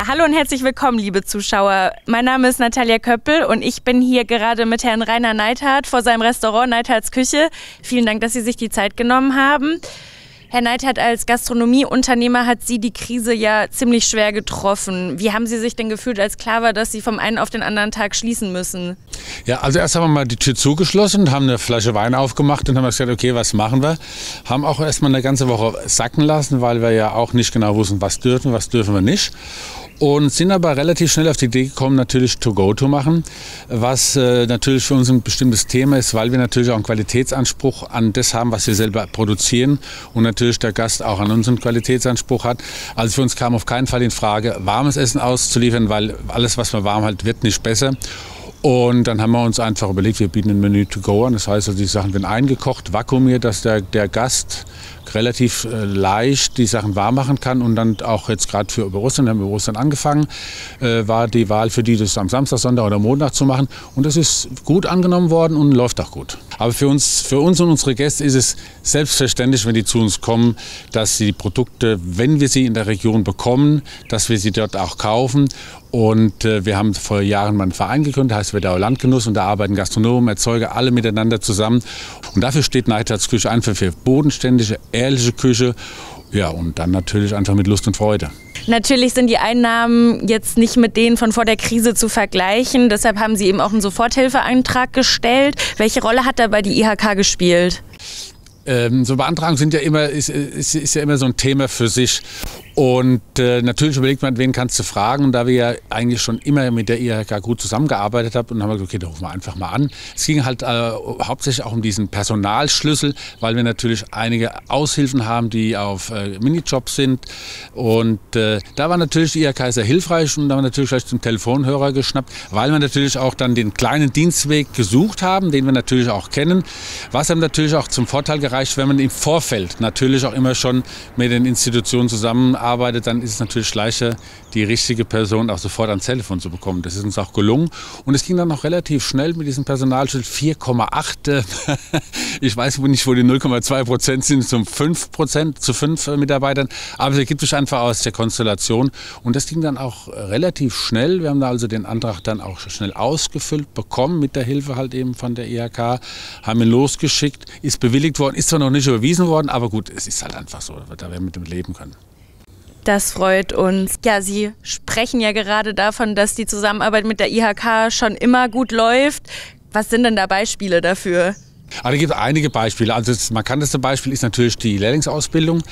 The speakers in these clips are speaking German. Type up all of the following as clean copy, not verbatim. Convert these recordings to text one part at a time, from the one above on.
Ja, hallo und herzlich willkommen, liebe Zuschauer. Mein Name ist Natalia Köppel und ich bin hier gerade mit Herrn Rainer Neithardt vor seinem Restaurant Neithardts Küche. Vielen Dank, dass Sie sich die Zeit genommen haben. Herr Neithardt, als Gastronomieunternehmer hat Sie die Krise ja ziemlich schwer getroffen. Wie haben Sie sich denn gefühlt, als klar war, dass Sie vom einen auf den anderen Tag schließen müssen? Ja, also erst haben wir mal die Tür zugeschlossen, haben eine Flasche Wein aufgemacht und haben gesagt, okay, was machen wir? Haben auch erst mal eine ganze Woche sacken lassen, weil wir ja auch nicht genau wussten, was dürfen wir nicht. Und sind aber relativ schnell auf die Idee gekommen, natürlich To-Go zu machen, was natürlich für uns ein bestimmtes Thema ist, weil wir natürlich auch einen Qualitätsanspruch an das haben, was wir selber produzieren und natürlich der Gast auch an unseren Qualitätsanspruch hat. Also für uns kam auf keinen Fall in Frage, warmes Essen auszuliefern, weil alles, was man warm hält, wird nicht besser. Und dann haben wir uns einfach überlegt, wir bieten ein Menü to go an. Das heißt, also die Sachen werden eingekocht, vakuumiert, dass der Gast relativ leicht die Sachen warm machen kann. Und dann auch jetzt gerade für Ostern, haben wir Ostern angefangen, war die Wahl für die, das am Samstag, Sonntag oder Montag zu machen. Und das ist gut angenommen worden und läuft auch gut. Aber für uns und unsere Gäste ist es selbstverständlich, wenn die zu uns kommen, dass sie die Produkte, wenn wir sie in der Region bekommen, dass wir sie dort auch kaufen. Und wir haben vor Jahren mal einen Verein gegründet, heißt Wetterauer Landgenuss, und da arbeiten Gastronomen, Erzeuger, alle miteinander zusammen. Und dafür steht Neithardts Küche einfach für bodenständige, ehrliche Küche. Ja, und dann natürlich einfach mit Lust und Freude. Natürlich sind die Einnahmen jetzt nicht mit denen von vor der Krise zu vergleichen. Deshalb haben Sie eben auch einen Soforthilfeantrag gestellt. Welche Rolle hat dabei die IHK gespielt? So Beantragungen sind ja immer, ist ja immer so ein Thema für sich. Und natürlich überlegt man, wen kannst du fragen. Und da wir ja eigentlich schon immer mit der IHK gut zusammengearbeitet haben, und haben wir gesagt, okay, da rufen wir einfach mal an. Es ging halt hauptsächlich auch um diesen Personalschlüssel, weil wir natürlich einige Aushilfen haben, die auf Minijobs sind. Und da war natürlich die IHK sehr hilfreich, und da haben wir natürlich gleich zum Telefonhörer geschnappt, weil wir natürlich auch dann den kleinen Dienstweg gesucht haben, den wir natürlich auch kennen. Was einem natürlich auch zum Vorteil gereicht, wenn man im Vorfeld natürlich auch immer schon mit den Institutionen zusammenarbeitet, dann ist es natürlich leichter, die richtige Person auch sofort ans Telefon zu bekommen. Das ist uns auch gelungen. Und es ging dann auch relativ schnell mit diesem Personalschlüssel 4,8. Ich weiß nicht, wo die 0,2% sind, zum 5%, zu 5 Mitarbeitern. Aber es ergibt sich einfach aus der Konstellation. Und das ging dann auch relativ schnell. Wir haben da also den Antrag dann auch schnell ausgefüllt bekommen, mit der Hilfe halt eben von der IHK, haben ihn losgeschickt, ist bewilligt worden, ist zwar noch nicht überwiesen worden, aber gut, es ist halt einfach so, da werden wir mit dem leben können. Das freut uns. Ja, Sie sprechen ja gerade davon, dass die Zusammenarbeit mit der IHK schon immer gut läuft. Was sind denn da Beispiele dafür? Aber da gibt es einige Beispiele. Also das markanteste Beispiel ist natürlich die Lehrlingsausbildung.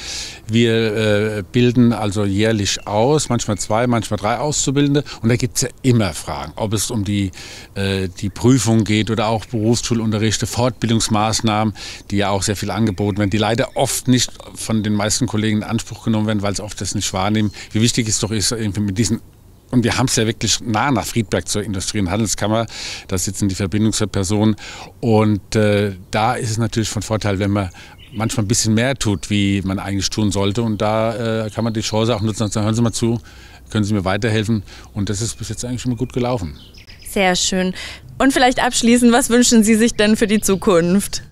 Wir bilden also jährlich aus, manchmal 2, manchmal 3 Auszubildende. Und da gibt es ja immer Fragen, ob es um die Prüfung geht oder auch Berufsschulunterrichte, Fortbildungsmaßnahmen, die ja auch sehr viel angeboten werden, die leider oft nicht von den meisten Kollegen in Anspruch genommen werden, weil sie oft das nicht wahrnehmen. Wie wichtig es doch ist, irgendwie mit diesen. Und wir haben es ja wirklich nah nach Friedberg zur Industrie- und Handelskammer. Da sitzen die Verbindungspersonen. Und da ist es natürlich von Vorteil, wenn man manchmal ein bisschen mehr tut, wie man eigentlich tun sollte. Und da kann man die Chance auch nutzen und sagen, hören Sie mal zu, können Sie mir weiterhelfen. Und das ist bis jetzt eigentlich schon mal gut gelaufen. Sehr schön. Und vielleicht abschließend, was wünschen Sie sich denn für die Zukunft?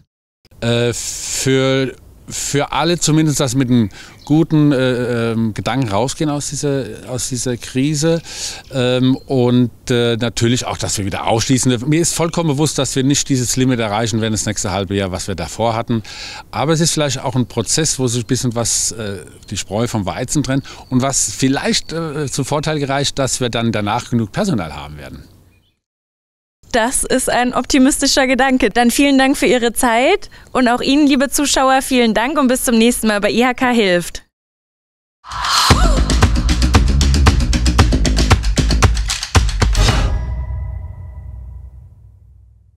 Für alle zumindest, dass mit einem guten Gedanken rausgehen aus dieser Krise und natürlich auch, dass wir wieder ausschließen. Mir ist vollkommen bewusst, dass wir nicht dieses Limit erreichen werden das nächste halbe Jahr, was wir davor hatten. Aber es ist vielleicht auch ein Prozess, wo sich ein bisschen was die Spreu vom Weizen trennt und was vielleicht zum Vorteil gereicht, dass wir dann danach genug Personal haben werden. Das ist ein optimistischer Gedanke. Dann vielen Dank für Ihre Zeit und auch Ihnen, liebe Zuschauer, vielen Dank und bis zum nächsten Mal bei IHK Hilft.